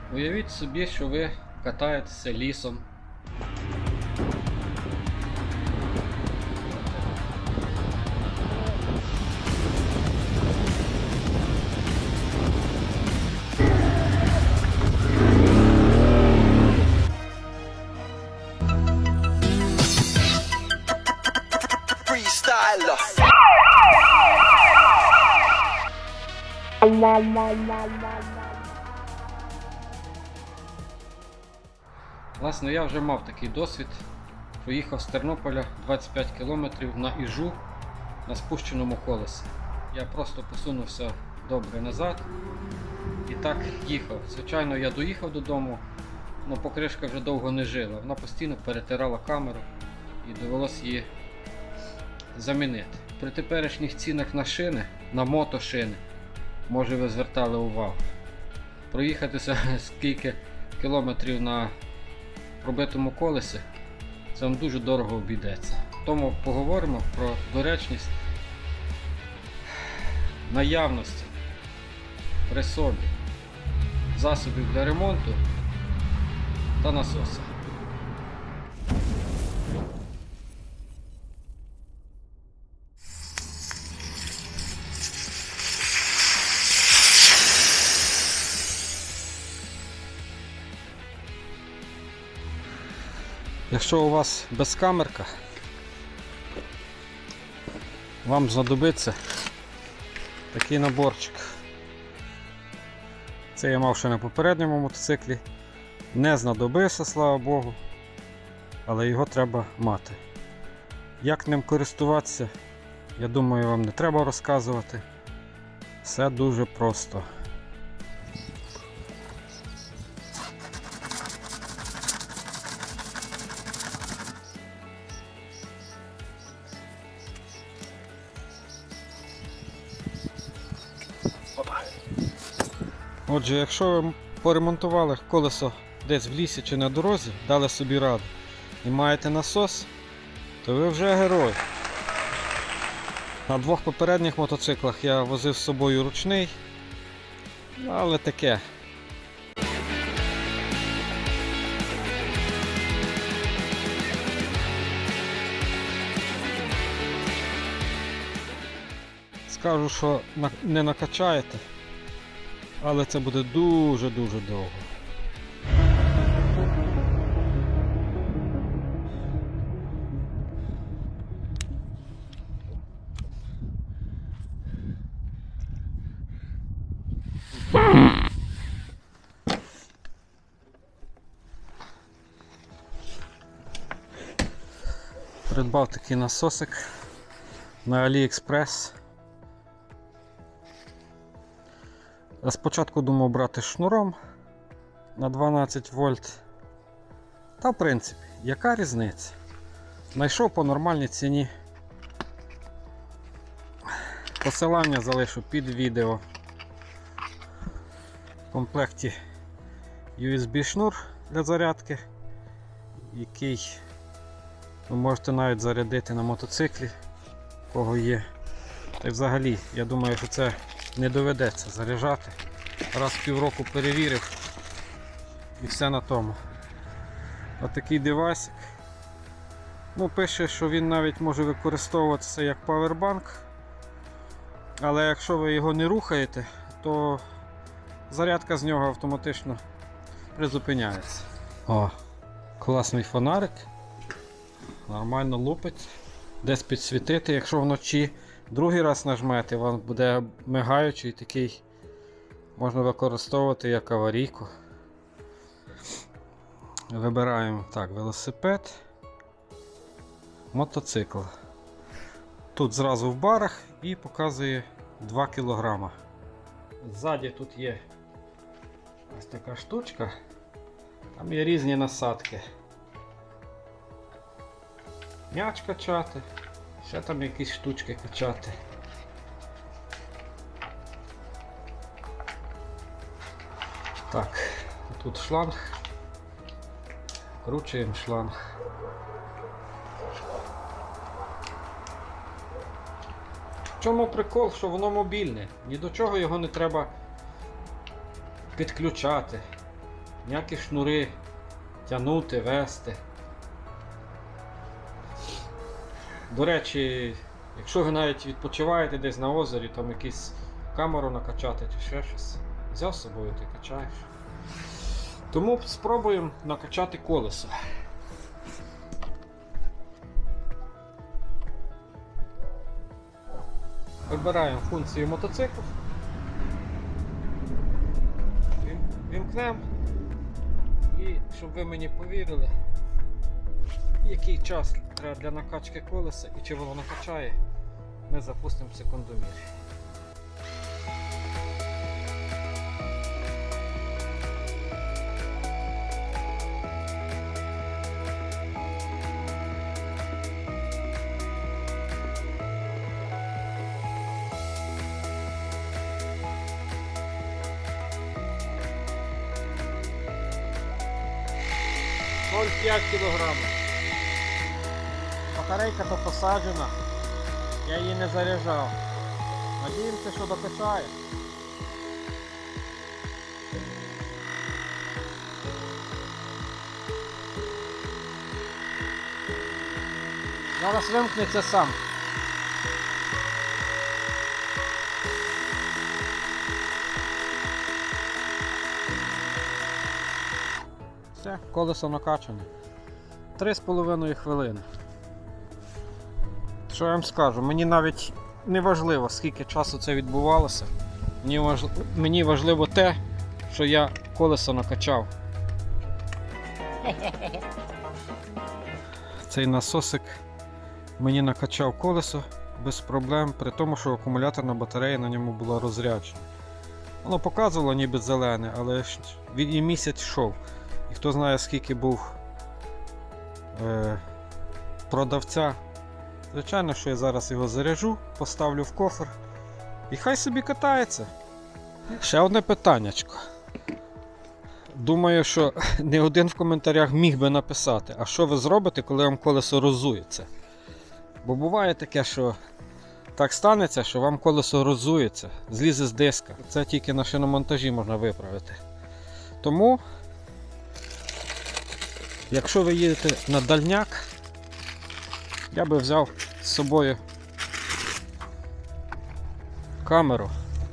Уявіть собі, що ви катаєтеся лісом. Власне, я вже мав такий досвід, що їхав з Тернополя 25 км на Іжу на спущеному колесі. Я просто посунувся добре назад і так їхав. Звичайно, я доїхав додому, але покришка вже довго не жила. Вона постійно перетирала камеру і довелося її замінити. При теперішніх цінах на шини, на мотошини, може ви звертали увагу, проїхатися скільки кілометрів на пробитому колесі, це вам дуже дорого обійдеться. Тому поговоримо про доречність наявності при собі засобів для ремонту та насоса. Якщо у вас безкамерка, вам знадобиться такий наборчик. Це я мав ще на попередньому мотоциклі. Не знадобився, слава Богу, але його треба мати. Як ним користуватися, я думаю, вам не треба розказувати. Все дуже просто. Отже, якщо ви поремонтували колесо десь в лісі чи на дорозі, дали собі раду і маєте насос, то ви вже герой. На двох попередніх мотоциклах я возив з собою ручний, але таке. Скажу, що не накачаєте, але це буде дуже-дуже довго. Придбав такий насосик на AliExpress. Спочатку думав брати шнуром на 12 вольт. Та в принципі, яка різниця? Знайшов по нормальній ціні. Посилання залишу під відео. В комплекті USB шнур для зарядки, який ви можете навіть зарядити на мотоциклі, у кого є. Та й взагалі, я думаю, що це не доведеться заряджати. Раз в півроку перевірив і все на тому. Ось такий девайсик. Ну, пише, що він навіть може використовуватися як павербанк. Але якщо ви його не рухаєте, то зарядка з нього автоматично призупиняється. О, класний фонарик. Нормально лупить. Десь підсвітити, якщо вночі другий раз нажмете, вам буде мигаючий такий, можна використовувати як аварійку. Вибираємо так, велосипед, мотоцикл. Тут зразу в барах і показує 2 кг. Ззаді тут є ось така штучка, там є різні насадки. М'яч качати, ще там якісь штучки качати. Так, тут шланг, вкручуємо шланг. В чому прикол, що воно мобільне, ні до чого його не треба підключати. ніякі шнури тягнути, вести. До речі, якщо ви навіть відпочиваєте десь на озері, там якусь камеру накачати чи ще щось, взяв з собою, ти качаєш. Тому спробуємо накачати колесо. Вибираємо функцію мотоциклу, вімкнемо і, щоб ви мені повірили, який час треба для накачки колеса і чи воно накачає, ми запустимо секундомір. Ось 5 кг. Батарейка то посаджена, я її не заряджав. Надіємося, що докачає. Зараз вимкнеться сам. Все, колесо накачане. 3,5 хвилини. Що я вам скажу, мені навіть не важливо, скільки часу це відбувалося. Мені важливо те, що я колесо накачав. Цей насосик мені накачав колесо без проблем, при тому, що акумуляторна батарея на ньому була розряджена. Воно показувало ніби зелене, але він і місяць йшов. І хто знає, скільки був продавця. Звичайно, що я зараз його заряджу, поставлю в кофр і хай собі катається. Ще одне питаннячко. Думаю, що не один в коментарях міг би написати, а що ви зробите, коли вам колесо роззується. Бо буває таке, що так станеться, що вам колесо роззується, злізе з диска. Це тільки на шиномонтажі можна виправити. Тому, якщо ви їдете на дальняк, я би взяв з собою камеру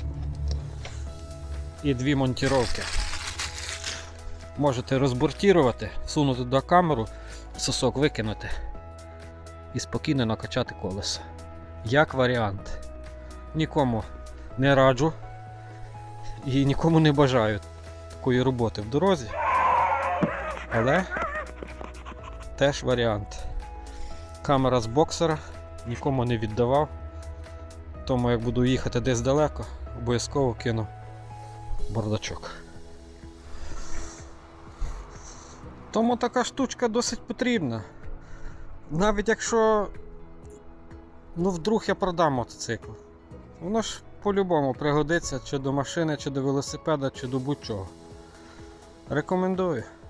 і 2 монтіровки. Можете розбортувати, всунути туди камеру, сосок викинути і спокійно накачати колесо. Як варіант. Нікому не раджу і нікому не бажаю такої роботи в дорозі, але теж варіант. Камера з боксера, нікому не віддавав, тому як буду їхати десь далеко, обов'язково кину бардачок. Тому така штучка досить потрібна. Навіть якщо вдруг я продам мотоцикл, воно ж по-любому пригодиться чи до машини, чи до велосипеда, чи до будь-чого. Рекомендую.